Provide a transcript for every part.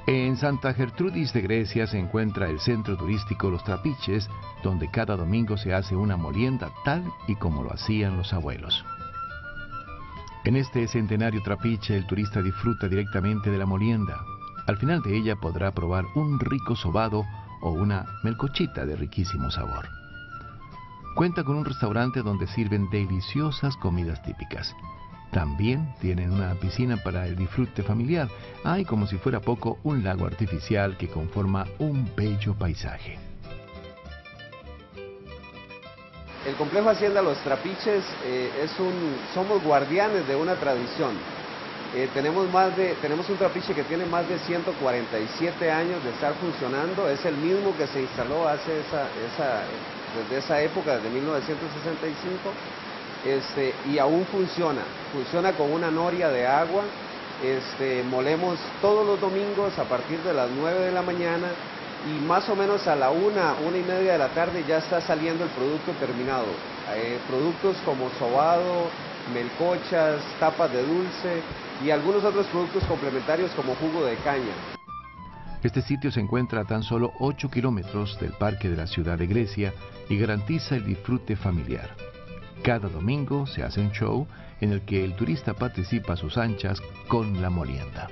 En Santa Gertrudis de Grecia se encuentra el centro turístico Los Trapiches, donde cada domingo se hace una molienda tal y como lo hacían los abuelos. En este centenario trapiche el turista disfruta directamente de la molienda. Al final de ella podrá probar un rico sobado o una melcochita de riquísimo sabor. Cuenta con un restaurante donde sirven deliciosas comidas típicas. También tienen una piscina para el disfrute familiar. Hay, como si fuera poco, un lago artificial que conforma un bello paisaje. El complejo Hacienda Los Trapiches somos guardianes de una tradición. Tenemos un trapiche que tiene más de 147 años de estar funcionando. Es el mismo que se instaló desde esa época, desde 1965. Y aún funciona con una noria de agua. Molemos todos los domingos a partir de las 9 de la mañana y más o menos a la 1:30 de la tarde ya está saliendo el producto terminado. Productos como sobado, melcochas, tapas de dulce y algunos otros productos complementarios como jugo de caña. Este sitio se encuentra a tan solo 8 kilómetros del Parque de la Ciudad de Grecia y garantiza el disfrute familiar. Cada domingo se hace un show en el que el turista participa a sus anchas con la molienda.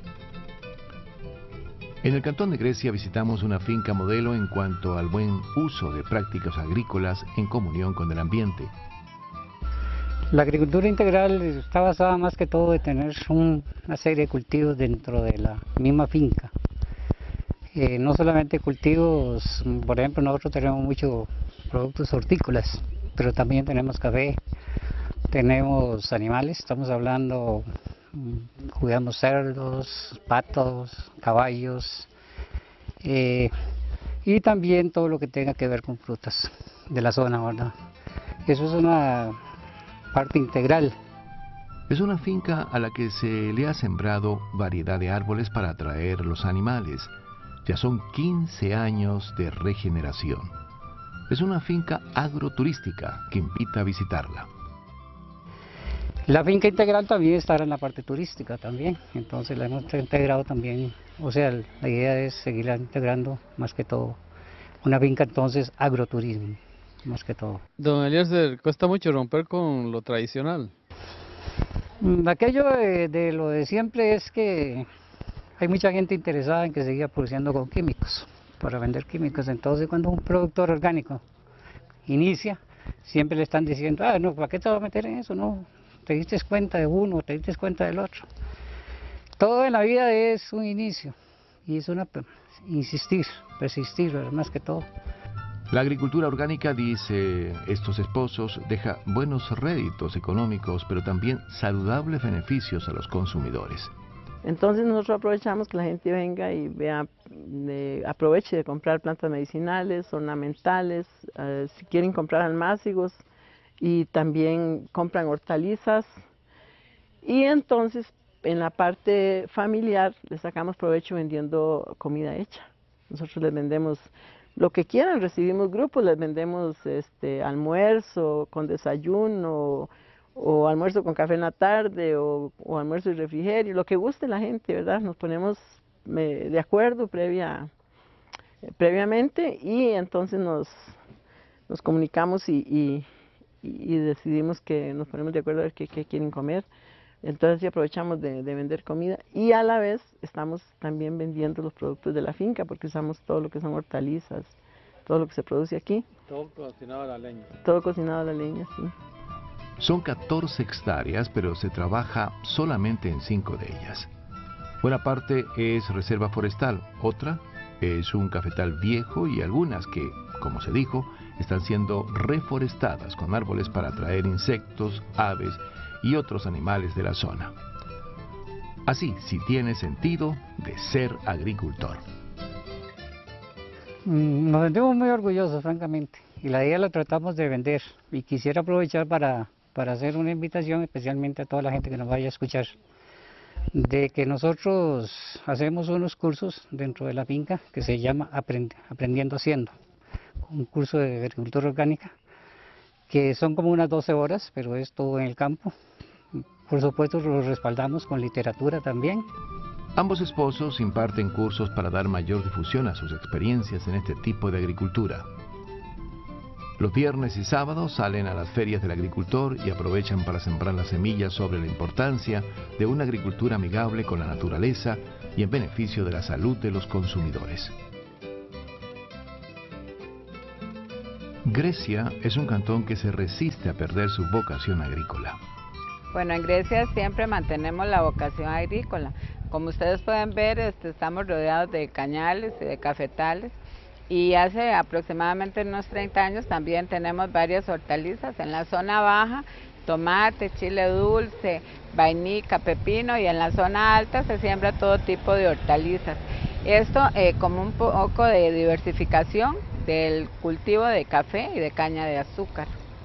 En el Cantón de Grecia visitamos una finca modelo en cuanto al buen uso de prácticas agrícolas en comunión con el ambiente. La agricultura integral está basada más que todo en tener una serie de cultivos dentro de la misma finca. No solamente cultivos, por ejemplo, nosotros tenemos muchos productos hortícolas, pero también tenemos café, tenemos animales, estamos hablando, cuidamos cerdos, patos, caballos, y también todo lo que tenga que ver con frutas de la zona, ¿verdad? Eso es una parte integral. Es una finca a la que se le ha sembrado variedad de árboles para atraer los animales. Ya son 15 años de regeneración. Es una finca agroturística que invita a visitarla. La finca integral también estará en la parte turística también, entonces la hemos integrado también, o sea, la idea es seguirla integrando más que todo. Una finca entonces agroturismo, más que todo. Don Eliezer, cuesta mucho romper con lo tradicional. Aquello de lo de siempre es que hay mucha gente interesada en que siga produciendo con químicos, para vender químicos. Entonces cuando un productor orgánico inicia, siempre le están diciendo, no, ¿para qué te vas a meter en eso? No, te diste cuenta de uno, te diste cuenta del otro. Todo en la vida es un inicio y es insistir, persistir, más que todo. La agricultura orgánica, dice estos esposos, deja buenos réditos económicos, pero también saludables beneficios a los consumidores. Entonces nosotros aprovechamos que la gente venga y aproveche de comprar plantas medicinales, ornamentales, si quieren comprar almácigos y también compran hortalizas. Y entonces en la parte familiar les sacamos provecho vendiendo comida hecha. Nosotros les vendemos lo que quieran, recibimos grupos, les vendemos almuerzo con desayuno, o almuerzo con café en la tarde, o almuerzo y refrigerio, lo que guste la gente, ¿verdad? Nos ponemos de acuerdo previamente y entonces nos comunicamos y decidimos que nos ponemos de acuerdo a ver qué quieren comer. Entonces sí aprovechamos de vender comida y a la vez estamos también vendiendo los productos de la finca porque usamos todo lo que son hortalizas, todo lo que se produce aquí. Todo cocinado a la leña. Todo cocinado a la leña, sí. Son 14 hectáreas, pero se trabaja solamente en 5 de ellas. Buena parte es reserva forestal, otra es un cafetal viejo y algunas que, como se dijo, están siendo reforestadas con árboles para atraer insectos, aves y otros animales de la zona. Así, sí tiene sentido de ser agricultor. Nos sentimos muy orgullosos, francamente, y la idea la tratamos de vender. Y quisiera aprovechar para hacer una invitación especialmente a toda la gente que nos vaya a escuchar, de que nosotros hacemos unos cursos dentro de la finca que se llama Aprendiendo Haciendo, un curso de agricultura orgánica, que son como unas 12 horas, pero es todo en el campo. Por supuesto lo respaldamos con literatura también, Ambos esposos imparten cursos para dar mayor difusión a sus experiencias en este tipo de agricultura. Los viernes y sábados salen a las ferias del agricultor y aprovechan para sembrar las semillas sobre la importancia de una agricultura amigable con la naturaleza y en beneficio de la salud de los consumidores. Grecia es un cantón que se resiste a perder su vocación agrícola. Bueno, en Grecia siempre mantenemos la vocación agrícola. Como ustedes pueden ver, estamos rodeados de cañales y de cafetales. Y hace aproximadamente unos 30 años también tenemos varias hortalizas. En la zona baja, tomate, chile dulce, vainica, pepino, y en la zona alta se siembra todo tipo de hortalizas. Esto como un poco de diversificación del cultivo de café y de caña de azúcar.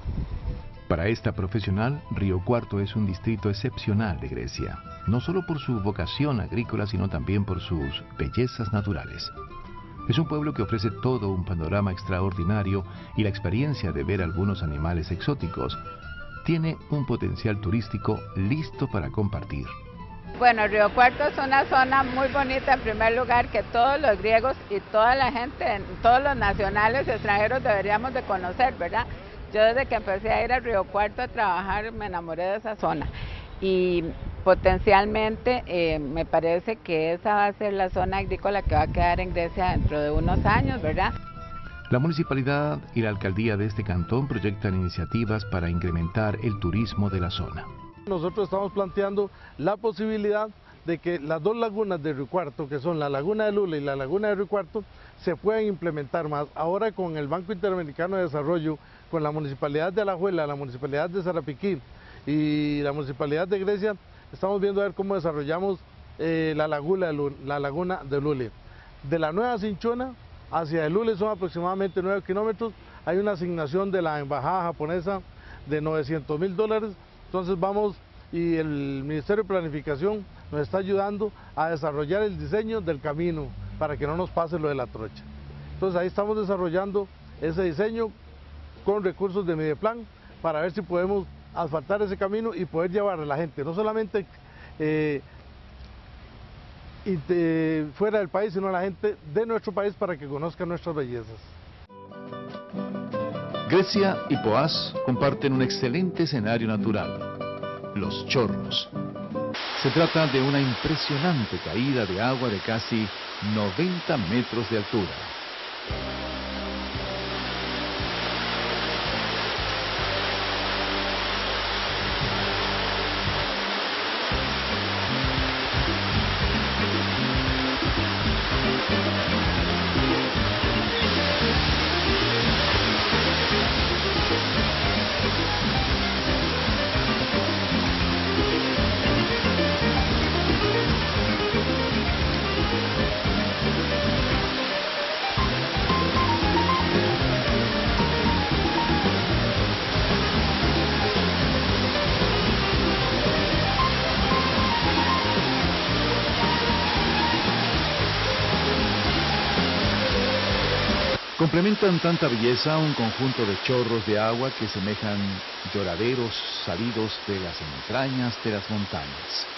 Para esta profesional, Río Cuarto es un distrito excepcional de Grecia, no solo por su vocación agrícola, sino también por sus bellezas naturales. Es un pueblo que ofrece todo un panorama extraordinario y la experiencia de ver algunos animales exóticos. Tiene un potencial turístico listo para compartir. Bueno, Río Cuarto es una zona muy bonita, en primer lugar, que todos los griegos y toda la gente, todos los nacionales y extranjeros deberíamos de conocer, ¿verdad? Yo desde que empecé a ir a Río Cuarto a trabajar me enamoré de esa zona y potencialmente me parece que esa va a ser la zona agrícola que va a quedar en Grecia dentro de unos años, ¿verdad? La municipalidad y la alcaldía de este cantón proyectan iniciativas para incrementar el turismo de la zona. Nosotros estamos planteando la posibilidad de que las dos lagunas de Río Cuarto, que son la laguna de Lule y la laguna de Río Cuarto, se puedan implementar más. Ahora con el Banco Interamericano de Desarrollo, con la Municipalidad de Alajuela, la Municipalidad de Sarapiquí y la Municipalidad de Grecia, estamos viendo a ver cómo desarrollamos la laguna de Lule. De la Nueva Cinchona hacia el Lule son aproximadamente 9 kilómetros, hay una asignación de la Embajada Japonesa de $900.000, entonces vamos y el Ministerio de Planificación nos está ayudando a desarrollar el diseño del camino para que no nos pase lo de la trocha. Entonces ahí estamos desarrollando ese diseño con recursos de Mideplan para ver si podemos asfaltar ese camino y poder llevar a la gente, no solamente fuera del país, sino a la gente de nuestro país para que conozcan nuestras bellezas. Grecia y Poás comparten un excelente escenario natural, los chorros. Se trata de una impresionante caída de agua de casi 90 metros de altura. Complementan tanta belleza un conjunto de chorros de agua que semejan lloraderos salidos de las entrañas de las montañas.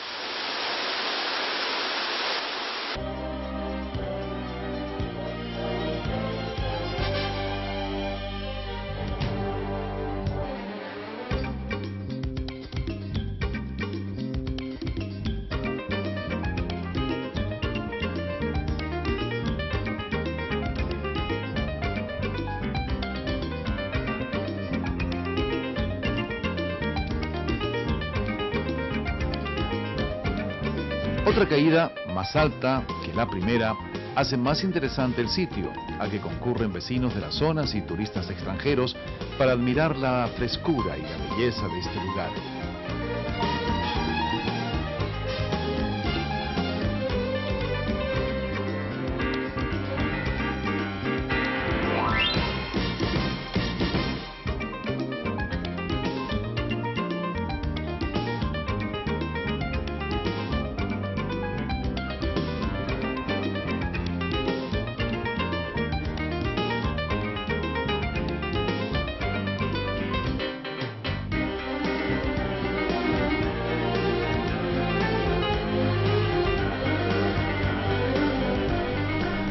Otra caída, más alta que la primera, hace más interesante el sitio, a que concurren vecinos de las zonas y turistas extranjeros para admirar la frescura y la belleza de este lugar.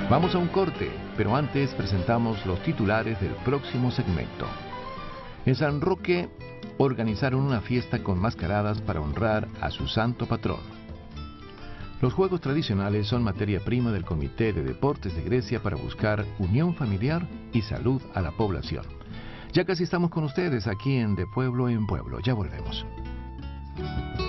Vamos a un corte, pero antes presentamos los titulares del próximo segmento. En San Roque organizaron una fiesta con mascaradas para honrar a su santo patrón. Los juegos tradicionales son materia prima del Comité de Deportes de Grecia para buscar unión familiar y salud a la población. Ya casi estamos con ustedes aquí en De Pueblo en Pueblo. Ya volvemos.